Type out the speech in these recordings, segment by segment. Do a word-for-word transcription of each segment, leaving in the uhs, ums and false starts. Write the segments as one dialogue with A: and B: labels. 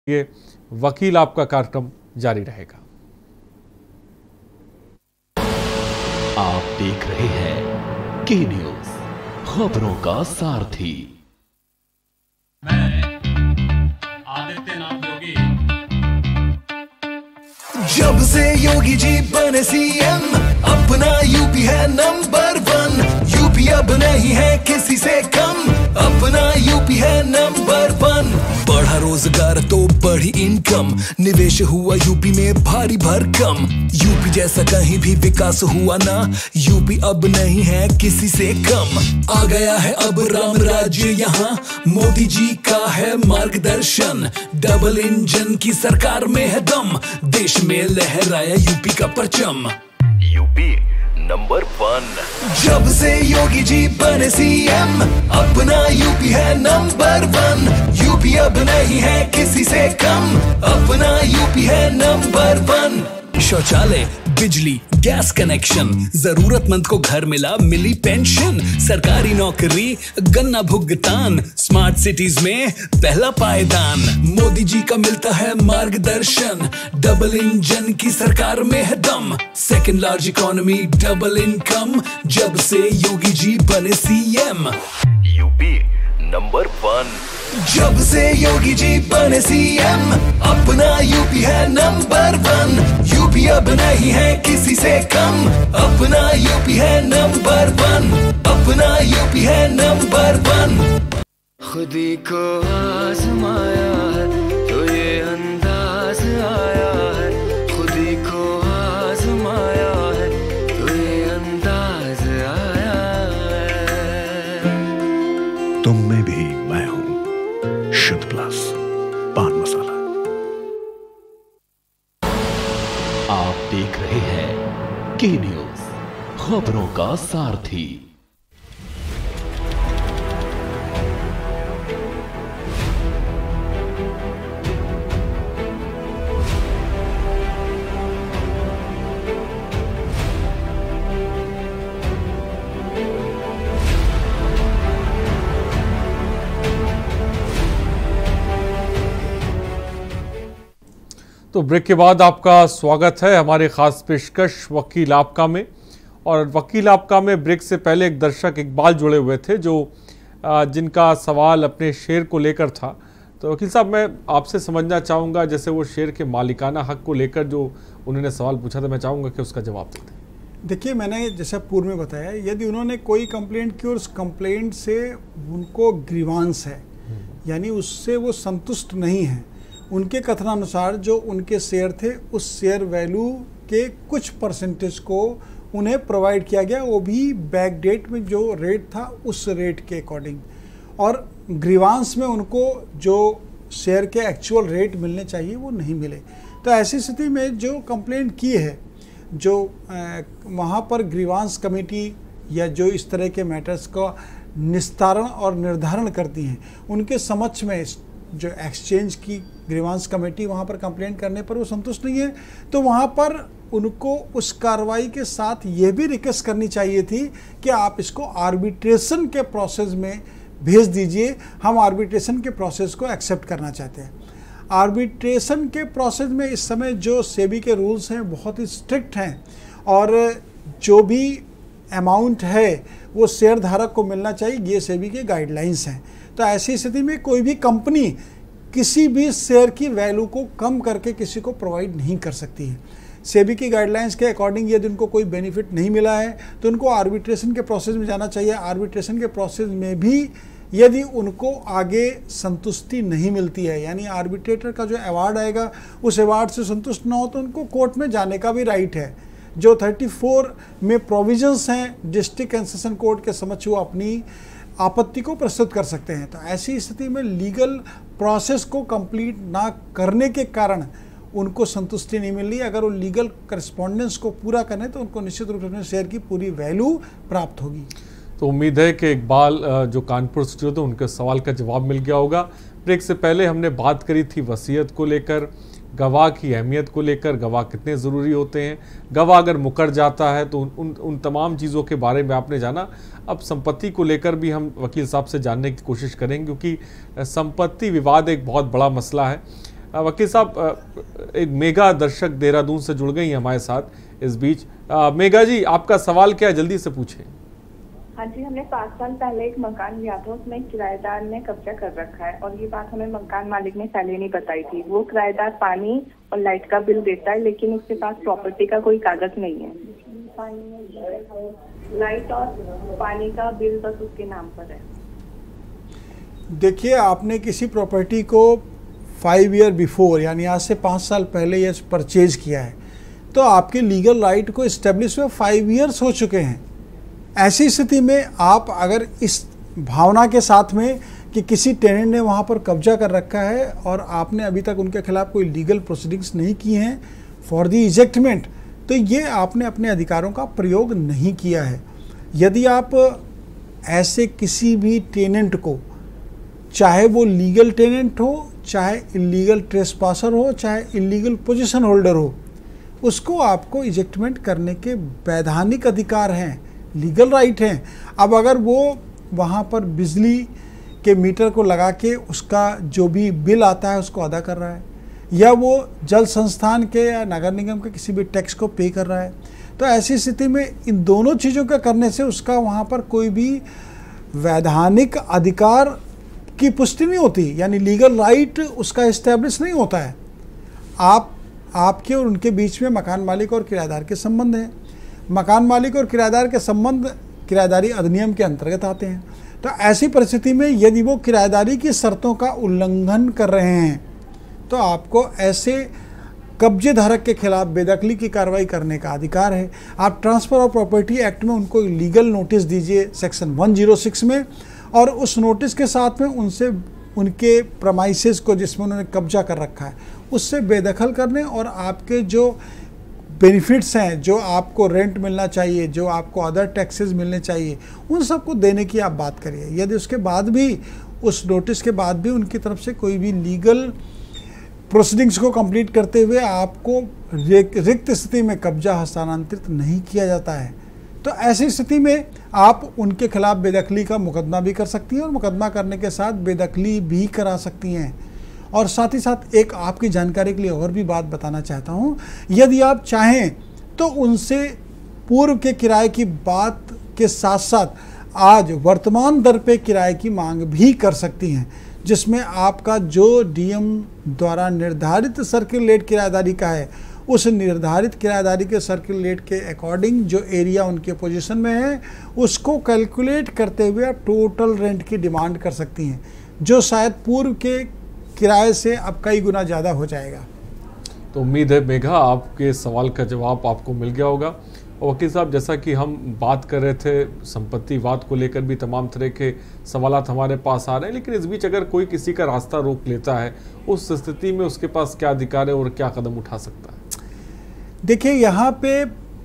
A: ये वकील आपका कार्यक्रम जारी रहेगा।
B: आप देख रहे हैं के न्यूज, खबरों का सारथी।
C: मैं आदित्यनाथ योगी।
D: जब से योगी जी बने सीएम, अपना यूपी है नंबर वन। यूपी अब नहीं है किसी से कम, अपना यूपी है नंबर वन। बढ़ा रोजगार तो बढ़ी इनकम, निवेश हुआ यूपी में भारी भरकम। यूपी जैसा कहीं भी विकास हुआ ना, यूपी अब नहीं है किसी से कम। आ गया है अब राम राज्य यहाँ, मोदी जी का है मार्गदर्शन। डबल इंजन की सरकार में है दम, देश में लहराया यूपी का परचम। UP number one. जब से योगी जी बने सीएम, अपना यूपी है नंबर वन। यूपी अब नहीं है किसी से कम, अपना यूपी है नंबर वन। शौचालय, बिजली, गैस कनेक्शन, जरूरतमंद को घर मिला, मिली पेंशन। सरकारी नौकरी, गन्ना भुगतान, स्मार्ट सिटीज में पहला पायदान। मोदी जी का मिलता है मार्गदर्शन, डबल इंजन की सरकार में है दम। Second large economy, double income, जब से योगी जी बने सीएम। UP number one. जब से योगी जी बने सीएम, अपना यूपी है नंबर वन। यूपी अब नहीं है किसी से कम, अपना यूपी है नंबर वन। अपना यूपी है नंबर वन।
E: खुदी को आजमाया है तो ये अंदाज आया है। खुदी को आजमाया है तो ये अंदाज आया है।
F: तुम में भी मैं हूं, शुद्ध प्लस पान मसाला।
B: आप देख रहे हैं के न्यूज, खबरों का सारथी।
A: तो ब्रेक के बाद आपका स्वागत है हमारे खास पेशकश वकील आपका में। और वकील आपका में ब्रेक से पहले एक दर्शक इकबाल जुड़े हुए थे जो जिनका सवाल अपने शेयर को लेकर था। तो वकील साहब, मैं आपसे समझना चाहूँगा, जैसे वो शेयर के मालिकाना हक को लेकर जो उन्होंने सवाल पूछा था, मैं चाहूँगा कि उसका जवाब दे दें।
G: देखिए, मैंने जैसा पूर्व में बताया, यदि उन्होंने कोई कंप्लेंट की और उस कंप्लेंट से उनको ग्रीवांस है, यानी उससे वो संतुष्ट नहीं है, उनके कथनानुसार जो उनके शेयर थे उस शेयर वैल्यू के कुछ परसेंटेज को उन्हें प्रोवाइड किया गया, वो भी बैक डेट में जो रेट था उस रेट के अकॉर्डिंग। और ग्रीवांस में उनको जो शेयर के एक्चुअल रेट मिलने चाहिए वो नहीं मिले। तो ऐसी स्थिति में जो कंप्लेंट की है, जो वहाँ पर ग्रीवांस कमेटी या जो इस तरह के मैटर्स का निस्तारण और निर्धारण करती हैं, उनके समक्ष में जो एक्सचेंज की ग्रीवांस कमेटी वहाँ पर कंप्लेंट करने पर वो संतुष्ट नहीं है, तो वहाँ पर उनको उस कार्रवाई के साथ ये भी रिक्वेस्ट करनी चाहिए थी कि आप इसको आर्बिट्रेशन के प्रोसेस में भेज दीजिए, हम आर्बिट्रेशन के प्रोसेस को एक्सेप्ट करना चाहते हैं। आर्बिट्रेशन के प्रोसेस में इस समय जो सेबी के रूल्स हैं बहुत ही स्ट्रिक्ट हैं, और जो भी अमाउंट है वो शेयर धारक को मिलना चाहिए, ये सेबी के गाइडलाइंस हैं। तो ऐसी स्थिति में कोई भी कंपनी किसी भी शेयर की वैल्यू को कम करके किसी को प्रोवाइड नहीं कर सकती है। सेबी की गाइडलाइंस के अकॉर्डिंग यदि उनको कोई बेनिफिट नहीं मिला है तो उनको आर्बिट्रेशन के प्रोसेस में जाना चाहिए। आर्बिट्रेशन के प्रोसेस में भी यदि उनको आगे संतुष्टि नहीं मिलती है, यानी आर्बिट्रेटर का जो अवार्ड आएगा उस अवार्ड से संतुष्ट ना हो, तो उनको कोर्ट में जाने का भी राइट है। जो चौंतीस में प्रोविजंस हैं डिस्ट्रिक्ट एंड सेशन कोर्ट के समक्ष वो अपनी आपत्ति को प्रस्तुत कर सकते हैं। तो ऐसी स्थिति में लीगल प्रोसेस को कंप्लीट ना करने के कारण उनको संतुष्टि नहीं मिल रही। अगर वो लीगल करस्पॉन्डेंस को पूरा करें तो उनको निश्चित रूप से अपने शेयर की पूरी वैल्यू प्राप्त होगी।
A: तो उम्मीद है कि इकबाल जो कानपुर से जुड़े थे उनके सवाल का जवाब मिल गया होगा। ब्रेक से पहले हमने बात करी थी वसीयत को लेकर, गवाह की अहमियत को लेकर, गवाह कितने ज़रूरी होते हैं, गवाह अगर मुकर जाता है तो उन उन, उन तमाम चीज़ों के बारे में आपने जाना। अब संपत्ति को लेकर भी हम वकील साहब से जानने की कोशिश करेंगे, क्योंकि संपत्ति विवाद एक बहुत बड़ा मसला है। वकील साहब, एक मेघा दर्शक देहरादून से जुड़ गई हैं हमारे साथ इस बीच। मेघा जी, आपका सवाल क्या है, जल्दी से पूछें।
H: हाँ जी, हमने पाँच साल पहले एक मकान लिया था, उसमें किराएदार ने कब्जा कर रखा है और ये बात हमें मकान मालिक ने पहले नहीं बताई थी। वो किराएदार पानी और लाइट का बिल देता है, लेकिन उसके पास प्रॉपर्टी का कोई कागज नहीं है। लाइट और पानी का बिल बस उसके नाम पर है।
G: देखिए, आपने किसी प्रॉपर्टी को फाइव ईयर बिफोर यानी आज से पाँच साल पहले ये परचेज किया है, तो आपके लीगल राइट को इस्टेब्लिश हुए फाइव ईयर्स हो चुके हैं। ऐसी स्थिति में आप अगर इस भावना के साथ में कि किसी टेनेंट ने वहाँ पर कब्जा कर रखा है और आपने अभी तक उनके खिलाफ कोई लीगल प्रोसीडिंग्स नहीं की हैं फॉर दी इजेक्टमेंट, तो ये आपने अपने अधिकारों का प्रयोग नहीं किया है। यदि आप ऐसे किसी भी टेनेंट को, चाहे वो लीगल टेनेंट हो, चाहे इलीगल ट्रेसपासर हो, चाहे इलीगल पोजीशन होल्डर हो, उसको आपको इजेक्टमेंट करने के वैधानिक अधिकार हैं, लीगल राइट हैं। अब अगर वो वहाँ पर बिजली के मीटर को लगा के उसका जो भी बिल आता है उसको अदा कर रहा है, या वो जल संस्थान के या नगर निगम के किसी भी टैक्स को पे कर रहा है, तो ऐसी स्थिति में इन दोनों चीज़ों का करने से उसका वहाँ पर कोई भी वैधानिक अधिकार की पुष्टि नहीं होती, यानी लीगल राइट उसका इस्टेब्लिश नहीं होता है। आप आपके और उनके बीच में मकान मालिक और किराएदार के संबंध हैं। मकान मालिक और किराएदार के संबंध किराएदारी अधिनियम के अंतर्गत आते हैं। तो ऐसी परिस्थिति में यदि वो किराएदारी की शर्तों का उल्लंघन कर रहे हैं, तो आपको ऐसे कब्जे धारक के खिलाफ बेदखली की कार्रवाई करने का अधिकार है। आप ट्रांसफ़र ऑफ प्रॉपर्टी एक्ट में उनको लीगल नोटिस दीजिए सेक्शन वन ज़ीरो सिक्स में, और उस नोटिस के साथ में उनसे उनके प्रमाइसेस को जिसमें उन्होंने कब्जा कर रखा है उससे बेदखल करने और आपके जो बेनिफिट्स हैं, जो आपको रेंट मिलना चाहिए, जो आपको अदर टैक्सेस मिलने चाहिए, उन सबको देने की आप बात करिए। यदि उसके बाद भी, उस नोटिस के बाद भी उनकी तरफ से कोई भी लीगल प्रोसीडिंग्स को कंप्लीट करते हुए आपको रिक्त स्थिति में कब्जा हस्तांतरित नहीं किया जाता है, तो ऐसी स्थिति में आप उनके खिलाफ बेदखली का मुकदमा भी कर सकती हैं और मुकदमा करने के साथ बेदखली भी करा सकती हैं। और साथ ही साथ एक आपकी जानकारी के लिए और भी बात बताना चाहता हूं, यदि आप चाहें तो उनसे पूर्व के किराए की बात के साथ साथ आज वर्तमान दर पे किराए की मांग भी कर सकती हैं, जिसमें आपका जो डीएम द्वारा निर्धारित सर्किल रेट किराएदारी का है, उस निर्धारित किराएदारी के सर्किल रेट के अकॉर्डिंग जो एरिया उनके पोजीशन में है उसको कैलकुलेट करते हुए आप टोटल रेंट की डिमांड कर सकती हैं, जो शायद पूर्व के किराए से अब कई गुना ज़्यादा हो जाएगा।
A: तो उम्मीद है मेघा आपके सवाल का जवाब आपको मिल गया होगा। और वकील साहब, जैसा कि हम बात कर रहे थे संपत्तिवाद को लेकर भी तमाम तरह के सवाल हमारे पास आ रहे हैं, लेकिन इस बीच अगर कोई किसी का रास्ता रोक लेता है, उस स्थिति में उसके पास क्या अधिकार है और क्या कदम उठा सकता है? देखिए,
G: यहाँ पे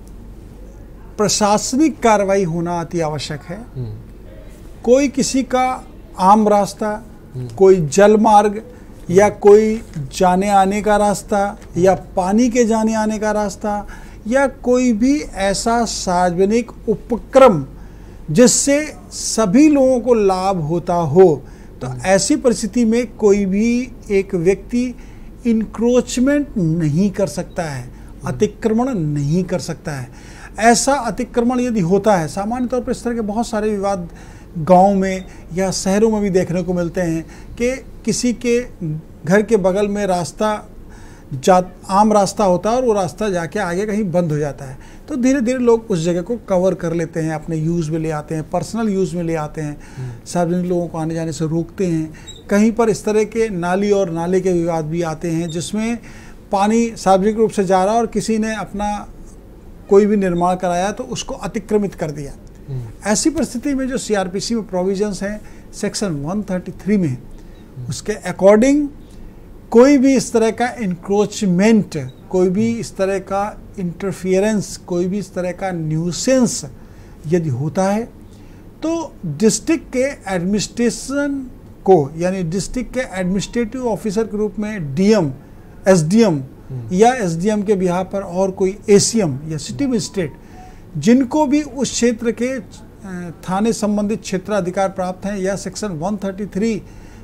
G: प्रशासनिक कार्रवाई होना अति आवश्यक है। कोई किसी का आम रास्ता, कोई जल मार्ग या कोई जाने आने का रास्ता या पानी के जाने आने का रास्ता या कोई भी ऐसा सार्वजनिक उपक्रम जिससे सभी लोगों को लाभ होता हो, तो ऐसी परिस्थिति में कोई भी एक व्यक्ति इंक्रोचमेंट नहीं कर सकता है, अतिक्रमण नहीं कर सकता है। ऐसा अतिक्रमण यदि होता है, सामान्य तौर पर इस तरह के बहुत सारे विवाद गांव में या शहरों में भी देखने को मिलते हैं कि किसी के घर के बगल में रास्ता जा आम रास्ता होता है और वो रास्ता जाके आगे कहीं बंद हो जाता है, तो धीरे धीरे लोग उस जगह को कवर कर लेते हैं, अपने यूज़ में ले आते हैं, पर्सनल यूज़ में ले आते हैं, सार्वजनिक लोगों को आने जाने से रोकते हैं। कहीं पर इस तरह के नाली और नाले के विवाद भी आते हैं जिसमें पानी सार्वजनिक रूप से जा रहा है और किसी ने अपना कोई भी निर्माण कराया तो उसको अतिक्रमित कर दिया। ऐसी परिस्थिति में जो सीआरपीसी में प्रोविजंस हैं सेक्शन वन थर्टी थ्री में, उसके अकॉर्डिंग कोई भी इस तरह का इंक्रोचमेंट, कोई भी इस तरह का इंटरफियरेंस, कोई भी इस तरह का न्यूसेंस यदि होता है तो डिस्ट्रिक्ट के एडमिनिस्ट्रेशन को, यानी डिस्ट्रिक्ट के एडमिनिस्ट्रेटिव ऑफिसर के रूप में डीएम, एसडीएम या एसडीएम के बिहार पर और कोई एसीएम या सिटी मजिस्ट्रेट, जिनको भी उस क्षेत्र के थाने संबंधित क्षेत्राधिकार प्राप्त हैं या section one thirty three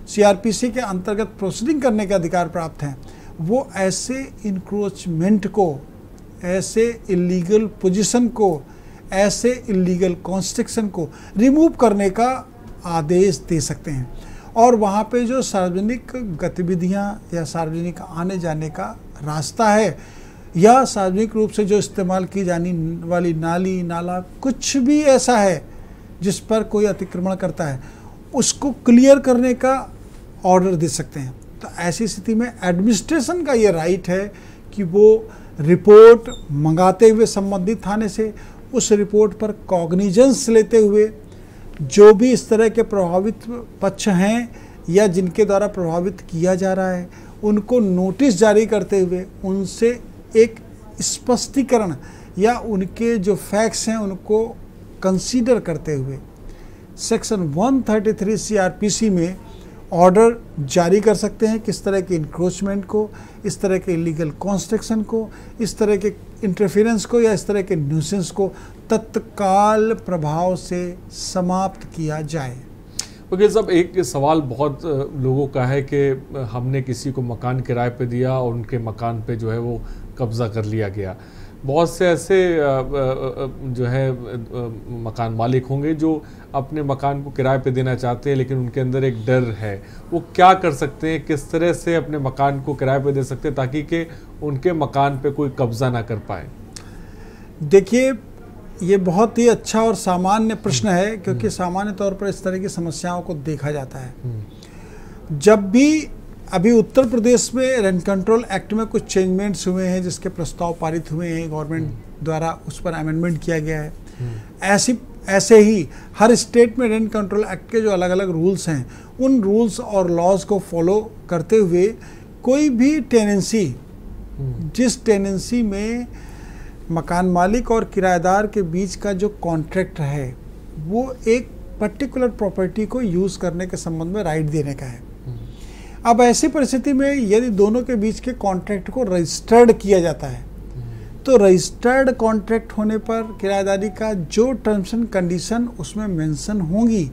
G: CrPC के अंतर्गत प्रोसीडिंग करने के अधिकार प्राप्त हैं, वो ऐसे इंक्रोचमेंट को, ऐसे इलीगल पोजीशन को, ऐसे इलीगल कॉन्स्ट्रक्शन को रिमूव करने का आदेश दे सकते हैं। और वहाँ पे जो सार्वजनिक गतिविधियाँ या सार्वजनिक आने जाने का रास्ता है या सार्वजनिक रूप से जो इस्तेमाल की जाने वाली नाली नाला कुछ भी ऐसा है जिस पर कोई अतिक्रमण करता है, उसको क्लियर करने का ऑर्डर दे सकते हैं। तो ऐसी स्थिति में एडमिनिस्ट्रेशन का ये राइट है कि वो रिपोर्ट मंगाते हुए संबंधित थाने से, उस रिपोर्ट पर कॉग्निजेंस लेते हुए जो भी इस तरह के प्रभावित पक्ष हैं या जिनके द्वारा प्रभावित किया जा रहा है, उनको नोटिस जारी करते हुए उनसे एक स्पष्टीकरण या उनके जो फैक्ट्स हैं उनको कंसीडर करते हुए सेक्शन एक सौ तैंतीस सीआरपीसी में ऑर्डर जारी कर सकते हैं किस तरह के इंक्रोचमेंट को, इस तरह के इलीगल कंस्ट्रक्शन को, इस तरह के इंटरफेरेंस को या इस तरह के न्यूसेंस को तत्काल प्रभाव से समाप्त किया जाए।
A: वकील साहब, एक सवाल बहुत लोगों का है कि हमने किसी को मकान किराए पे दिया और उनके मकान पे जो है वो कब्ज़ा कर लिया गया। बहुत से ऐसे जो है मकान मालिक होंगे जो अपने मकान को किराए पे देना चाहते हैं, लेकिन उनके अंदर एक डर है। वो क्या कर सकते हैं, किस तरह से अपने मकान को किराए पे दे सकते हैं ताकि कि उनके मकान पे कोई कब्ज़ा ना कर पाए?
G: देखिए, ये बहुत ही अच्छा और सामान्य प्रश्न है, क्योंकि सामान्य तौर पर इस तरह की समस्याओं को देखा जाता है। जब भी अभी उत्तर प्रदेश में रेंट कंट्रोल एक्ट में कुछ चेंजमेंट्स हुए हैं जिसके प्रस्ताव पारित हुए हैं, गवर्नमेंट द्वारा उस पर अमेंडमेंट किया गया है। ऐसी ऐसे ही हर स्टेट में रेंट कंट्रोल एक्ट के जो अलग अलग रूल्स हैं, उन रूल्स और लॉज को फॉलो करते हुए कोई भी टेनेंसी, जिस टेनेंसी में मकान मालिक और किराएदार के बीच का जो कॉन्ट्रैक्ट है वो एक पर्टिकुलर प्रॉपर्टी को यूज़ करने के संबंध में राइट देने का है। अब ऐसी परिस्थिति में यदि दोनों के बीच के कॉन्ट्रैक्ट को रजिस्टर्ड किया जाता है, तो रजिस्टर्ड कॉन्ट्रैक्ट होने पर किराएदारी का जो टर्म्स एंड कंडीशन उसमें मेंशन होंगी,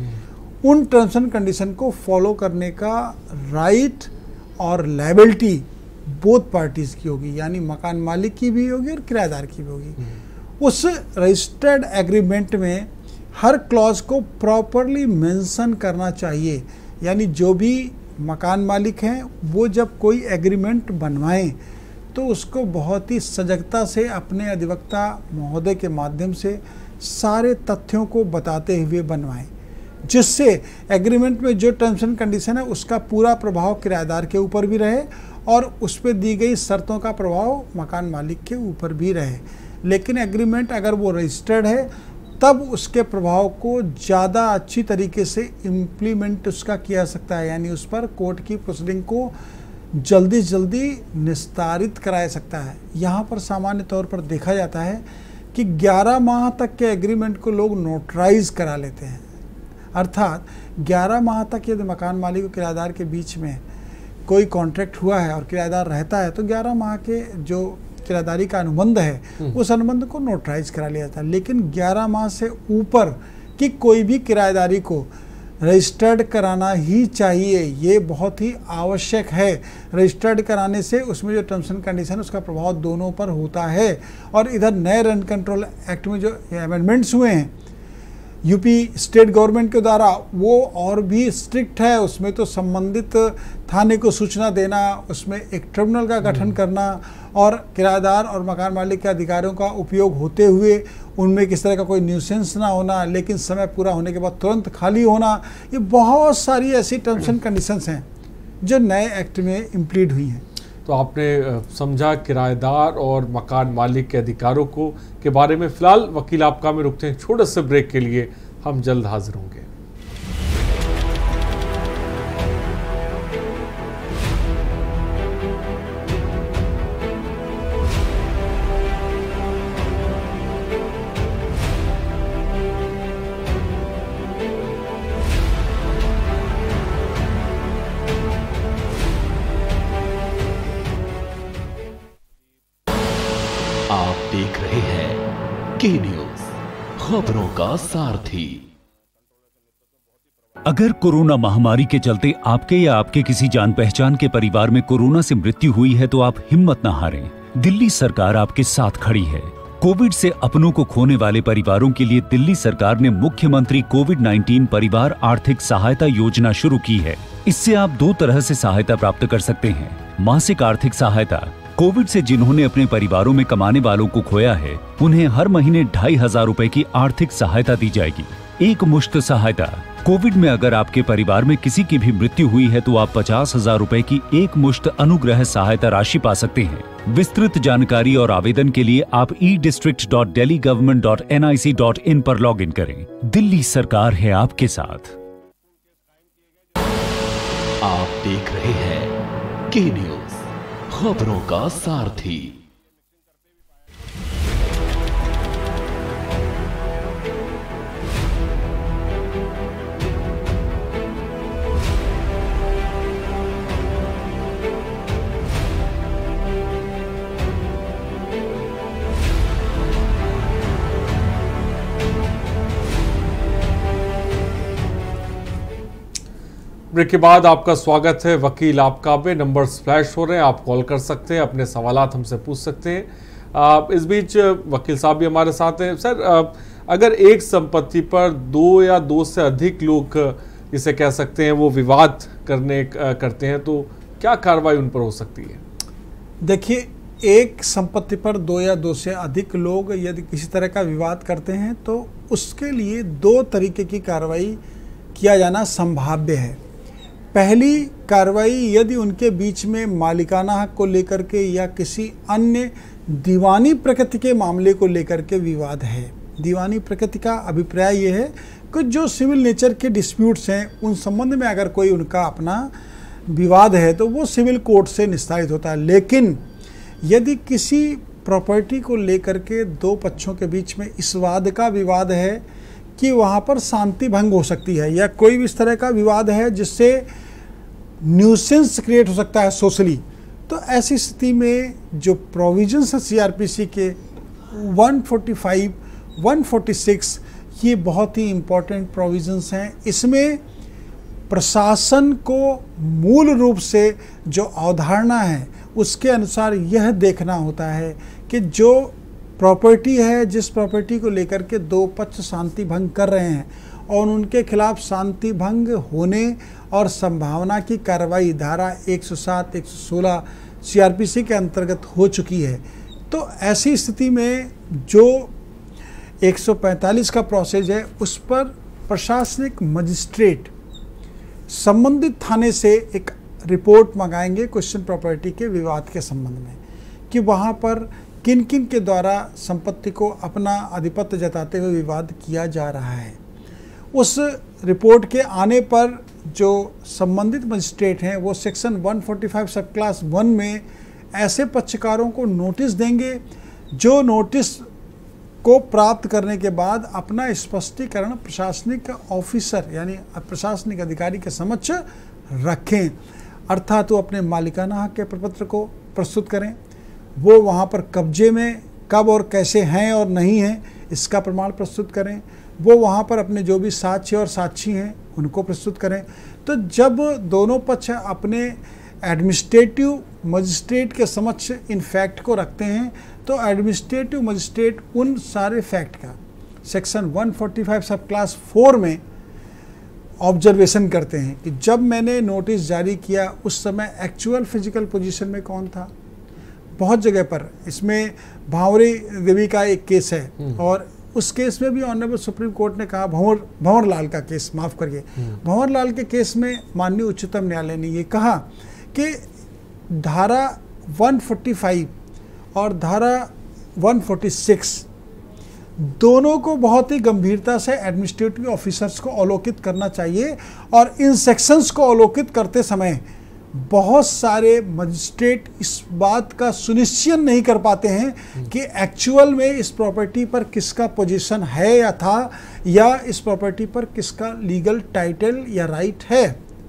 G: उन टर्म्स एंड कंडीशन को फॉलो करने का राइट और लायबिलिटी बोथ पार्टीज की होगी, यानी मकान मालिक की भी होगी और किराएदार की भी होगी। उस रजिस्टर्ड एग्रीमेंट में हर क्लॉज को प्रॉपरली मेंशन करना चाहिए, यानी जो भी मकान मालिक हैं वो जब कोई एग्रीमेंट बनवाएं तो उसको बहुत ही सजगता से अपने अधिवक्ता महोदय के माध्यम से सारे तथ्यों को बताते हुए बनवाएं, जिससे एग्रीमेंट में जो टर्म्स एंड कंडीशन है उसका पूरा प्रभाव किराएदार के ऊपर भी रहे और उस पर दी गई शर्तों का प्रभाव मकान मालिक के ऊपर भी रहे। लेकिन एग्रीमेंट अगर वो रजिस्टर्ड है तब उसके प्रभाव को ज़्यादा अच्छी तरीके से इम्प्लीमेंट उसका किया सकता है, यानी उस पर कोर्ट की प्रोसीडिंग को जल्दी जल्दी निस्तारित कराया सकता है। यहाँ पर सामान्य तौर पर देखा जाता है कि ग्यारह माह तक के एग्रीमेंट को लोग नोटराइज करा लेते हैं, अर्थात ग्यारह माह तक यदि मकान मालिक और किराएदार के बीच में कोई कॉन्ट्रैक्ट हुआ है और किराएदार रहता है तो ग्यारह माह के जो किराएदारी का अनुबंध है उस अनुबंध को नोटराइज करा लिया जाता है। लेकिन ग्यारह माह से ऊपर की कोई भी किराएदारी को रजिस्टर्ड कराना ही चाहिए, ये बहुत ही आवश्यक है। रजिस्टर्ड कराने से उसमें जो टर्म्स एंड कंडीशन उसका प्रभाव दोनों पर होता है। और इधर नए रेंट कंट्रोल एक्ट में जो अमेंडमेंट्स हुए हैं यूपी स्टेट गवर्नमेंट के द्वारा, वो और भी स्ट्रिक्ट है। उसमें तो संबंधित थाने को सूचना देना, उसमें एक ट्रिब्यूनल का गठन करना और किराएदार और मकान मालिक के अधिकारियों का उपयोग होते हुए उनमें किस तरह का कोई न्यूसेंस ना होना, लेकिन समय पूरा होने के बाद तुरंत खाली होना, ये बहुत सारी ऐसी टर्म्स एंड कंडीशंस हैं जो नए एक्ट में इम्प्लीड हुई हैं।
A: तो आपने समझा किराएदार और मकान मालिक के अधिकारों को के बारे में। फिलहाल वकील आपका में रुकते हैं छोटे से ब्रेक के लिए, हम जल्द हाजिर होंगे।
B: आप देख रहे हैं के न्यूज, खबरों का सारथी।
I: अगर कोरोना महामारी के चलते आपके या आपके किसी जान पहचान के परिवार में कोरोना से मृत्यु हुई है तो आप हिम्मत न हारें। दिल्ली सरकार आपके साथ खड़ी है। कोविड से अपनों को खोने वाले परिवारों के लिए दिल्ली सरकार ने मुख्यमंत्री कोविड नाइन्टीन परिवार आर्थिक सहायता योजना शुरू की है। इससे आप दो तरह से सहायता प्राप्त कर सकते हैं। मासिक आर्थिक सहायता, कोविड से जिन्होंने अपने परिवारों में कमाने वालों को खोया है उन्हें हर महीने ढाई हजार रूपए की आर्थिक सहायता दी जाएगी। एक मुश्त सहायता, कोविड में अगर आपके परिवार में किसी की भी मृत्यु हुई है तो आप पचास हजार रूपए की एक मुश्त अनुग्रह सहायता राशि पा सकते हैं। विस्तृत जानकारी और आवेदन के लिए आप e district dot Delhi government dot N I C dot in पर लॉग इन करें। दिल्ली सरकार है आपके साथ।
B: आप देख रहे हैं के न्यूज, खबरों का सारथी।
A: ब्रेक के बाद आपका स्वागत है वकील आपका में। नंबर्स फ्लैश हो रहे हैं, आप कॉल कर सकते हैं, अपने सवालात हमसे पूछ सकते हैं। आ, इस बीच वकील साहब भी हमारे साथ हैं। सर, आ, अगर एक संपत्ति पर दो या दो से अधिक लोग जिसे कह सकते हैं वो विवाद करने आ, करते हैं तो क्या कार्रवाई उन पर हो सकती है?
G: देखिए, एक संपत्ति पर दो या दो से अधिक लोग यदि किसी तरह का विवाद करते हैं तो उसके लिए दो तरीके की कार्रवाई किया जाना संभाव्य है। पहली कार्रवाई, यदि उनके बीच में मालिकाना हक को लेकर के या किसी अन्य दीवानी प्रकृति के मामले को लेकर के विवाद है। दीवानी प्रकृति का अभिप्राय ये है कि जो सिविल नेचर के डिस्प्यूट्स हैं उन संबंध में अगर कोई उनका अपना विवाद है तो वो सिविल कोर्ट से निस्तारित होता है। लेकिन यदि किसी प्रॉपर्टी को लेकर के दो पक्षों के बीच में इस वाद का विवाद है कि वहाँ पर शांति भंग हो सकती है या कोई भी इस तरह का विवाद है जिससे न्यूसेंस क्रिएट हो सकता है सोशली, तो ऐसी स्थिति में जो प्रोविजंस है सीआरपीसी के एक सौ पैंतालीस, एक सौ छियालीस, ये बहुत ही इम्पोर्टेंट प्रोविजंस हैं। इसमें प्रशासन को मूल रूप से जो अवधारणा है उसके अनुसार यह देखना होता है कि जो प्रॉपर्टी है, जिस प्रॉपर्टी को लेकर के दो पक्ष शांति भंग कर रहे हैं और उनके खिलाफ शांति भंग होने और संभावना की कार्रवाई धारा एक सौ सात, एक सौ सोलह सीआरपीसी के अंतर्गत हो चुकी है, तो ऐसी स्थिति में जो एक सौ पैंतालीस का प्रोसेस है उस पर प्रशासनिक मजिस्ट्रेट संबंधित थाने से एक रिपोर्ट मंगाएंगे क्वेश्चन प्रॉपर्टी के विवाद के संबंध में कि वहाँ पर किन किन के द्वारा संपत्ति को अपना आधिपत्य जताते हुए विवाद किया जा रहा है। उस रिपोर्ट के आने पर जो संबंधित मजिस्ट्रेट हैं वो सेक्शन एक सौ पैंतालीस सब क्लास वन में ऐसे पक्षकारों को नोटिस देंगे जो नोटिस को प्राप्त करने के बाद अपना स्पष्टीकरण प्रशासनिक ऑफिसर यानी प्रशासनिक अधिकारी के समक्ष रखें, अर्थात वो अपने मालिकाना हक के प्रपत्र को प्रस्तुत करें, वो वहाँ पर कब्जे में कब और कैसे हैं और नहीं हैं इसका प्रमाण प्रस्तुत करें, वो वहाँ पर अपने जो भी साक्ष्य और साक्षी हैं उनको प्रस्तुत करें। तो जब दोनों पक्ष अपने एडमिनिस्ट्रेटिव मजिस्ट्रेट के समक्ष इन फैक्ट को रखते हैं तो एडमिनिस्ट्रेटिव मजिस्ट्रेट उन सारे फैक्ट का सेक्शन एक सौ पैंतालीस सब क्लास फोर में ऑब्जर्वेशन करते हैं कि जब मैंने नोटिस जारी किया उस समय एक्चुअल फिजिकल पोजीशन में कौन था। बहुत जगह पर इसमें भांवरी देवी का एक केस है और उस केस में भी ऑनरेबल सुप्रीम कोर्ट ने कहा, भंवर भंवर लाल का केस, माफ़ करिए, भंवर लाल के केस में माननीय उच्चतम न्यायालय ने ये कहा कि धारा एक सौ पैंतालीस और धारा एक सौ छियालीस दोनों को बहुत ही गंभीरता से एडमिनिस्ट्रेटिव ऑफिसर्स को अवलोकित करना चाहिए और इन सेक्शंस को अवलोकित करते समय बहुत सारे मजिस्ट्रेट इस बात का सुनिश्चय नहीं कर पाते हैं कि एक्चुअल में इस प्रॉपर्टी पर किसका पोजीशन है या था या इस प्रॉपर्टी पर किसका लीगल टाइटल या राइट है।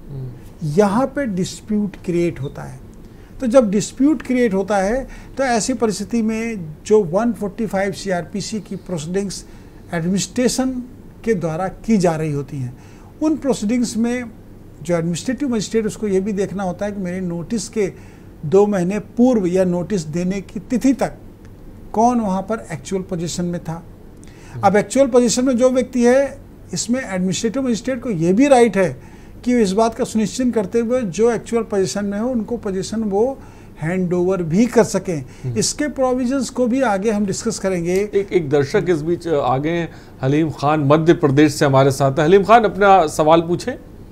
G: यहाँ पे डिस्प्यूट क्रिएट होता है। तो जब डिस्प्यूट क्रिएट होता है तो ऐसी परिस्थिति में जो एक सौ पैंतालीस सीआरपीसी की प्रोसीडिंग्स एडमिनिस्ट्रेशन के द्वारा की जा रही होती हैं उन प्रोसीडिंग्स में जो एडमिनिस्ट्रेटिव मजिस्ट्रेट उसको ये भी देखना होता है कि मेरे नोटिस के दो महीने पूर्व या नोटिस देने की तिथि तक कौन वहाँ पर एक्चुअल पोजीशन में था। अब एक्चुअल पोजीशन में जो व्यक्ति है, इसमें एडमिनिस्ट्रेटिव मजिस्ट्रेट को ये भी राइट है कि इस बात का सुनिश्चित करते हुए जो एक्चुअल पोजीशन में हो उनको पोजीशन वो हैंड ओवर भी कर सकें। इसके प्रोविजंस को भी आगे हम डिस्कस करेंगे।
A: एक एक दर्शक इस बीच आगे हैं, हलीम खान मध्य प्रदेश से हमारे साथ है। हलीम खान, अपना सवाल पूछें।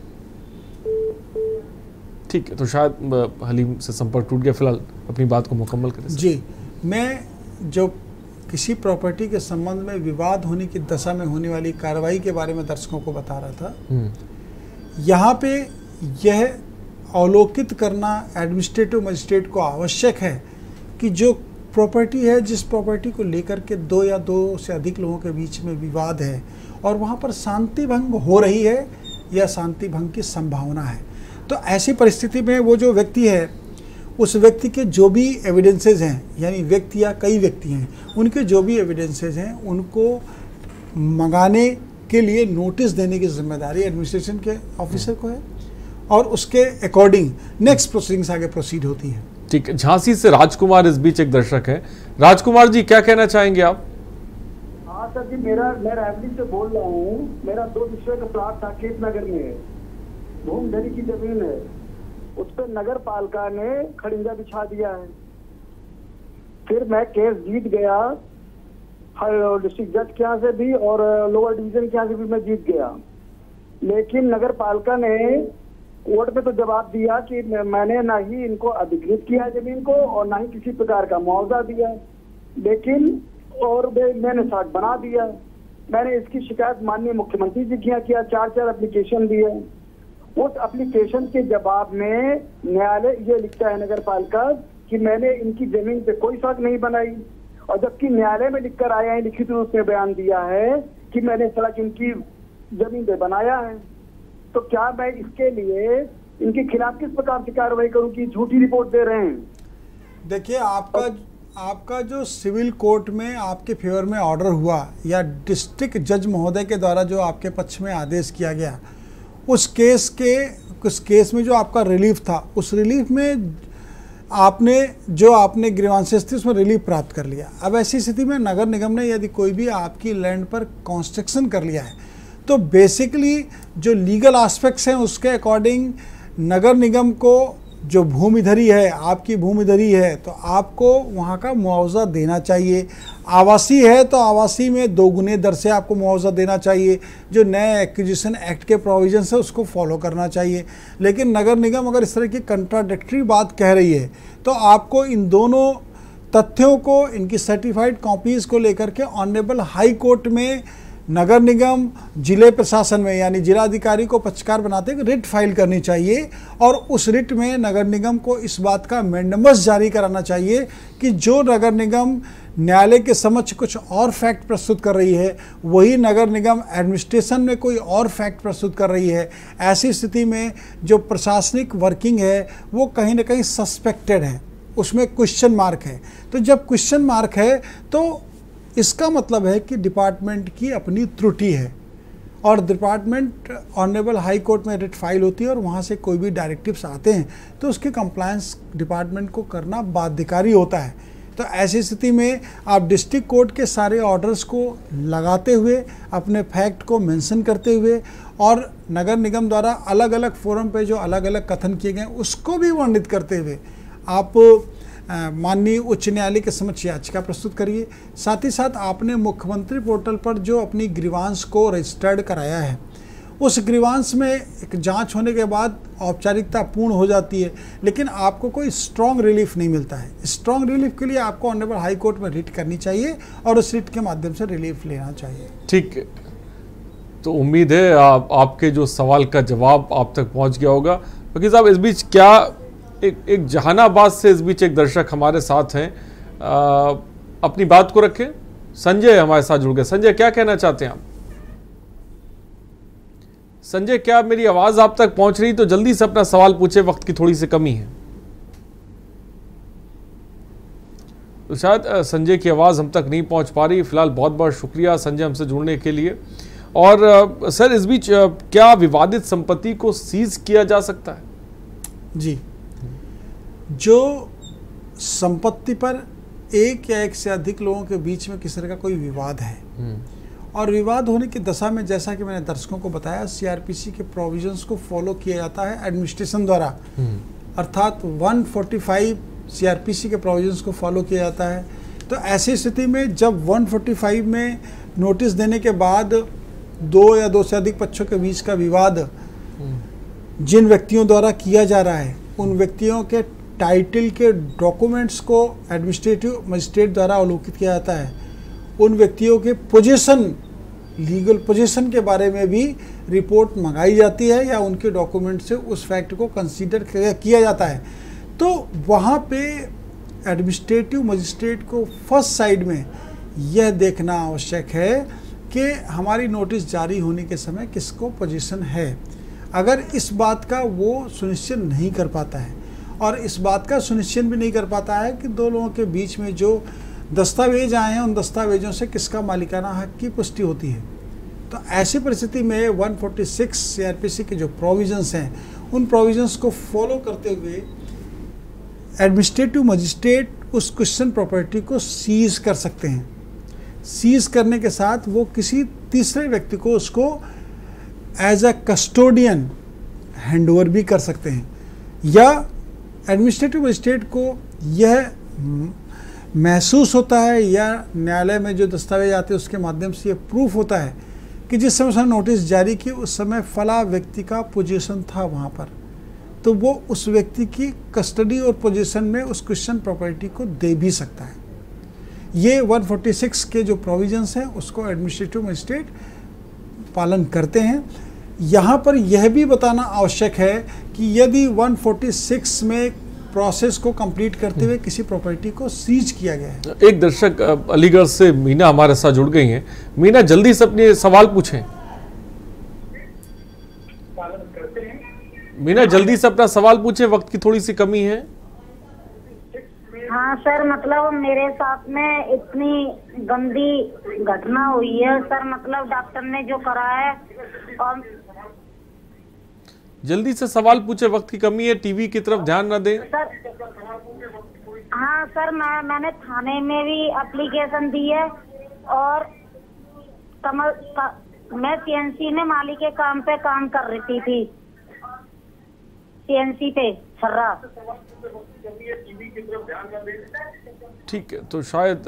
A: ठीक है, तो शायद हलीम से संपर्क टूट गया। फिलहाल अपनी बात को मुकम्मल करें।
G: जी, मैं जो किसी प्रॉपर्टी के संबंध में विवाद होने की दशा में होने वाली कार्रवाई के बारे में दर्शकों को बता रहा था। यहाँ पे यह अवलोकित करना एडमिनिस्ट्रेटिव मजिस्ट्रेट को आवश्यक है कि जो प्रॉपर्टी है, जिस प्रॉपर्टी को लेकर के दो या दो से अधिक लोगों के बीच में विवाद है और वहाँ पर शांति भंग हो रही है या शांति भंग की संभावना है, तो ऐसी परिस्थिति में वो जो व्यक्ति है, उस व्यक्ति के जो भी एविडेंसेस हैं, यानी व्यक्ति या कई व्यक्ति हैं, उनके जो भी एविडेंसेस हैं उनको मंगाने के लिए नोटिस देने की जिम्मेदारी एडमिनिस्ट्रेशन के ऑफिसर को है और उसके अकॉर्डिंग नेक्स्ट प्रोसीडिंग्स आगे प्रोसीड होती है।
A: ठीक है, झांसी से राजकुमार इस बीच एक दर्शक है। राजकुमार जी, क्या कहना चाहेंगे आप?
J: हाँ सर जी, मेरा मैं रायबरेली से बोल रहा हूँ। मेरा दो विषय का प्लाट था, केस नगर में भूमधरी की जमीन है, उस पर नगर पालिका ने खड़िंजा बिछा दिया है। फिर मैं केस जीत गया, डिस्ट्रिक्ट जज के यहाँ से भी और लोअर डिवीजन के यहाँ से भी मैं जीत गया, लेकिन नगर पालिका ने कोर्ट में तो जवाब दिया कि मैंने ना ही इनको अधिकृत किया जमीन को और ना ही किसी प्रकार का मुआवजा दिया, लेकिन और मैंने साठ बना दिया। मैंने इसकी शिकायत माननीय मुख्यमंत्री जी किया किया चार चार एप्लीकेशन दिए। उस एप्लीकेशन के जवाब में न्यायालय ये लिखता है नगर पालिका कि मैंने इनकी जमीन पे कोई शक नहीं बनाई, और जबकि न्यायालय में लिखकर आया है, लिखित रूप में बयान दिया है कि मैंने सड़क इनकी जमीन पे बनाया है। तो क्या मैं इसके लिए इनके खिलाफ किस प्रकार से कार्रवाई करूं कि झूठी रिपोर्ट दे रहे हैं?
G: देखिए, आपका आपका जो सिविल कोर्ट में आपके फेवर में ऑर्डर हुआ या डिस्ट्रिक्ट जज महोदय के द्वारा जो आपके पक्ष में आदेश किया गया, उस केस के उस केस में जो आपका रिलीफ था, उस रिलीफ में आपने जो आपने ग्रीवांसेस थी उसमें रिलीफ प्राप्त कर लिया। अब ऐसी स्थिति में नगर निगम ने यदि कोई भी आपकी लैंड पर कंस्ट्रक्शन कर लिया है, तो बेसिकली जो लीगल एस्पेक्ट्स हैं उसके अकॉर्डिंग नगर निगम को जो भूमिधरी है, आपकी भूमिधरी है, तो आपको वहाँ का मुआवजा देना चाहिए। आवासीय है तो आवासीय में दोगुने दर से आपको मुआवजा देना चाहिए। जो नए एक्विजिशन एक्ट के प्रोविजंस है उसको फॉलो करना चाहिए। लेकिन नगर निगम अगर इस तरह की कंट्राडिक्टरी बात कह रही है, तो आपको इन दोनों तथ्यों को, इनकी सर्टिफाइड कॉपीज़ को लेकर के ऑनरेबल हाई कोर्ट में नगर निगम जिले प्रशासन में यानी जिलाधिकारी को पक्षकार बनाते हुए रिट फाइल करनी चाहिए, और उस रिट में नगर निगम को इस बात का मेंडमस जारी कराना चाहिए कि जो नगर निगम न्यायालय के समक्ष कुछ और फैक्ट प्रस्तुत कर रही है, वही नगर निगम एडमिनिस्ट्रेशन में कोई और फैक्ट प्रस्तुत कर रही है। ऐसी स्थिति में जो प्रशासनिक वर्किंग है वो कहीं ना कहीं सस्पेक्टेड है, उसमें क्वेश्चन मार्क है। तो जब क्वेश्चन मार्क है तो इसका मतलब है कि डिपार्टमेंट की अपनी त्रुटि है, और डिपार्टमेंट ऑनरेबल हाई कोर्ट में रिट फाइल होती है और वहाँ से कोई भी डायरेक्टिव्स आते हैं तो उसकी कंप्लायंस डिपार्टमेंट को करना बाध्यकारी होता है। तो ऐसी स्थिति में आप डिस्ट्रिक्ट कोर्ट के सारे ऑर्डर्स को लगाते हुए, अपने फैक्ट को मेंशन करते हुए, और नगर निगम द्वारा अलग अलग फोरम पे जो अलग अलग कथन किए गए उसको भी वर्णित करते हुए आप माननीय उच्च न्यायालय के समक्ष याचिका प्रस्तुत करिए। साथ ही साथ आपने मुख्यमंत्री पोर्टल पर जो अपनी ग्रीवांस को रजिस्टर्ड कराया है, उस ग्रीवांस में एक जांच होने के बाद औपचारिकता पूर्ण हो जाती है, लेकिन आपको कोई स्ट्रॉन्ग रिलीफ नहीं मिलता है। स्ट्रॉन्ग रिलीफ के लिए आपको ऑनरेबल हाई कोर्ट में रिट करनी चाहिए और उस रिट के माध्यम से रिलीफ लेना चाहिए।
A: ठीक है, तो उम्मीद है आप, आपके जो सवाल का जवाब आप तक पहुंच गया होगा। वकील साहब, इस बीच क्या एक, एक जहानाबाद से इस बीच एक दर्शक हमारे साथ हैं, आ, अपनी बात को रखें। संजय हमारे साथ जुड़ गए। संजय, क्या कहना चाहते हैं आप? संजय, क्या मेरी आवाज आप तक पहुंच रही? तो जल्दी से अपना सवाल पूछे, वक्त की थोड़ी सी कमी है। तो शायद संजय की आवाज हम तक नहीं पहुंच पा रही। फिलहाल बहुत बहुत शुक्रिया संजय हमसे जुड़ने के लिए। और आ, सर इस बीच आ, क्या विवादित संपत्ति को सीज किया जा सकता है?
G: जी, जो संपत्ति पर एक या एक से अधिक लोगों के बीच में किसी तरह का कोई विवाद है और विवाद होने की दशा में, जैसा कि मैंने दर्शकों को बताया, सीआरपीसी के प्रोविजंस को फॉलो किया जाता है एडमिनिस्ट्रेशन द्वारा, अर्थात एक सौ पैंतालीस सीआरपीसी के प्रोविजंस को फॉलो किया जाता है। तो ऐसी स्थिति में जब एक सौ पैंतालीस में नोटिस देने के बाद दो या दो से अधिक पक्षों के बीच का विवाद जिन व्यक्तियों द्वारा किया जा रहा है, उन व्यक्तियों के टाइटल के डॉक्यूमेंट्स को एडमिनिस्ट्रेटिव मजिस्ट्रेट द्वारा अवलोकित किया जाता है। उन व्यक्तियों के पोजीशन, लीगल पोजीशन के बारे में भी रिपोर्ट मंगाई जाती है या उनके डॉक्यूमेंट से उस फैक्ट को कंसीडर किया जाता है। तो वहाँ पे एडमिनिस्ट्रेटिव मजिस्ट्रेट को फर्स्ट साइड में यह देखना आवश्यक है कि हमारी नोटिस जारी होने के समय किसको पोजीशन है। अगर इस बात का वो सुनिश्चित नहीं कर पाता है और इस बात का सुनिश्चित भी नहीं कर पाता है कि दो लोगों के बीच में जो दस्तावेज आए हैं उन दस्तावेजों से किसका मालिकाना हक की पुष्टि होती है, तो ऐसी परिस्थिति में एक सौ छियालीस सीआरपीसी के जो प्रोविजंस हैं उन प्रोविजंस को फॉलो करते हुए एडमिनिस्ट्रेटिव मजिस्ट्रेट उस क्वेश्चन प्रॉपर्टी को सीज कर सकते हैं। सीज करने के साथ वो किसी तीसरे व्यक्ति को उसको एज अ कस्टोडियन हैंडओवर भी कर सकते हैं, या एडमिनिस्ट्रेटिव मजिस्ट्रेट को यह महसूस होता है या न्यायालय में जो दस्तावेज आते हैं उसके माध्यम से ये प्रूफ होता है कि जिस समय उसने नोटिस जारी की उस समय फला व्यक्ति का पोजीशन था वहाँ पर, तो वो उस व्यक्ति की कस्टडी और पोजीशन में उस क्वेश्चन प्रॉपर्टी को दे भी सकता है। ये एक सौ छियालीस के जो प्रोविजंस हैं उसको एडमिनिस्ट्रेटिव मजिस्ट्रेट पालन करते हैं। यहाँ पर यह भी बताना आवश्यक है कि यदि एक सौ छियालीस में प्रोसेस को कंप्लीट करते हुए किसी प्रॉपर्टी को सीज किया गया है।
A: एक दर्शक अलीगढ़ से मीना हमारे साथ जुड़ गई हैं। मीना, जल्दी से अपने सवाल पूछें। मीना, जल्दी से अपना सवाल पूछें, वक्त की थोड़ी सी कमी है।
K: हाँ सर, मतलब मेरे साथ में इतनी गंदी घटना हुई है सर, मतलब डॉक्टर ने जो करा है। और
A: जल्दी से सवाल पूछे, वक्त की कमी है, टीवी की तरफ ध्यान न दें।
K: सर हाँ सर, मैं मैंने थाने में भी एप्लीकेशन दी है और कमल का, मैं सीएनसी में माली के काम पे काम कर रही थी, सीएनसी पे छर्रा।
A: ठीक है, तो शायद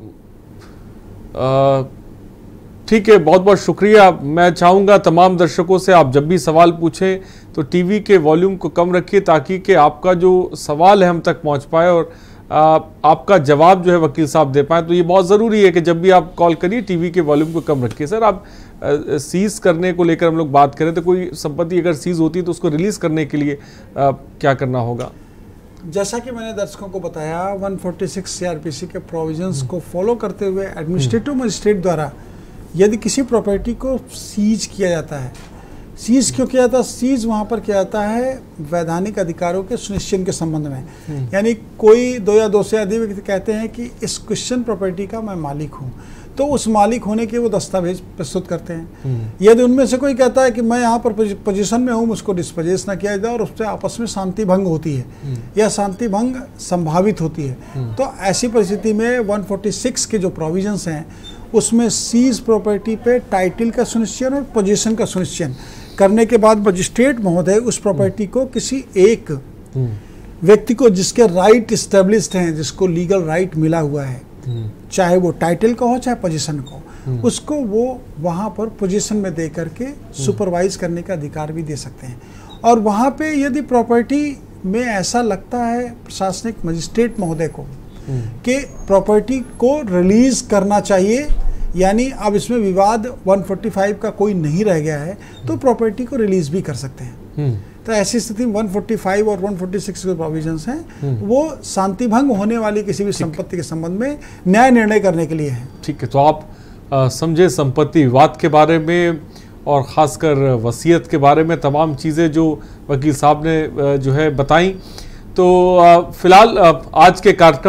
A: ठीक है, बहुत बहुत शुक्रिया। मैं चाहूँगा तमाम दर्शकों से आप जब भी सवाल पूछें तो टीवी के वॉल्यूम को कम रखिए ताकि कि आपका जो सवाल है हम तक पहुँच पाए और आ, आपका जवाब जो है वकील साहब दे पाए। तो ये बहुत ज़रूरी है कि जब भी आप कॉल करिए टीवी के वॉल्यूम को कम रखिए। सर, आप सीज करने को लेकर हम लोग बात करें तो कोई संपत्ति अगर सीज होती है तो उसको रिलीज़ करने के लिए आ, क्या करना होगा?
G: जैसा कि मैंने दर्शकों को बताया, एक सौ छियालीस सीआरपीसी के प्रोविजंस को फॉलो करते हुए एडमिनिस्ट्रेटिव मजिस्ट्रेट द्वारा यदि किसी प्रॉपर्टी को सीज किया जाता है, सीज क्यों किया जाता है? सीज वहाँ पर किया जाता है वैधानिक अधिकारों के सुनिश्चित के संबंध में। यानी कोई दो या दो से अधिक व्यक्ति कहते हैं कि इस क्वेश्चन प्रॉपर्टी का मैं मालिक हूँ, तो उस मालिक होने के वो दस्तावेज प्रस्तुत करते हैं। यदि उनमें से कोई कहता है कि मैं यहाँ पर पोजीशन में हूँ, मुझको डिस्पोजेस ना किया जाए और उससे आपस में शांति भंग होती है या शांति भंग संभावित होती है, तो ऐसी परिस्थिति में एक सौ छियालीस के जो प्रोविजंस हैं उसमें सीज प्रॉपर्टी पे टाइटल का सुनिश्चय और पोजीशन का सुनिश्चय करने के बाद मजिस्ट्रेट महोदय उस प्रॉपर्टी को किसी एक व्यक्ति को जिसके राइट इस्टेब्लिश्ड हैं, जिसको लीगल राइट मिला हुआ है, चाहे वो टाइटल का हो चाहे पोजीशन का हो, उसको वो वहाँ पर पोजीशन में दे करके सुपरवाइज करने का अधिकार भी दे सकते हैं। और वहाँ पे यदि प्रॉपर्टी में ऐसा लगता है प्रशासनिक मजिस्ट्रेट महोदय को कि प्रॉपर्टी को रिलीज करना चाहिए, यानी अब इसमें विवाद एक सौ पैंतालीस का कोई नहीं रह गया है, तो प्रॉपर्टी को रिलीज भी कर सकते हैं। तो ऐसी स्थिति में एक सौ पैंतालीस और एक सौ छियालीस के प्रोविजंस हैं वो शांति भंग होने वाली किसी भी संपत्ति के संबंध में न्याय निर्णय करने के लिए है। ठीक
A: है, तो आप आ, समझे संपत्ति विवाद के बारे में और ख़ासकर वसीयत के बारे में तमाम चीज़ें जो वकील साहब ने जो है बताई। तो फिलहाल आज के कार्यक्रम में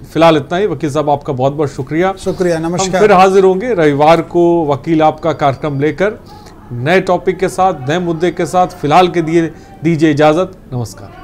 A: फिलहाल इतना ही। वकील साहब आपका बहुत बहुत शुक्रिया।
G: शुक्रिया, नमस्कार।
A: हम फिर हाजिर होंगे रविवार को वकील आपका कार्यक्रम लेकर नए टॉपिक के साथ, नए मुद्दे के साथ। फिलहाल के लिए दीजिए इजाजत, नमस्कार।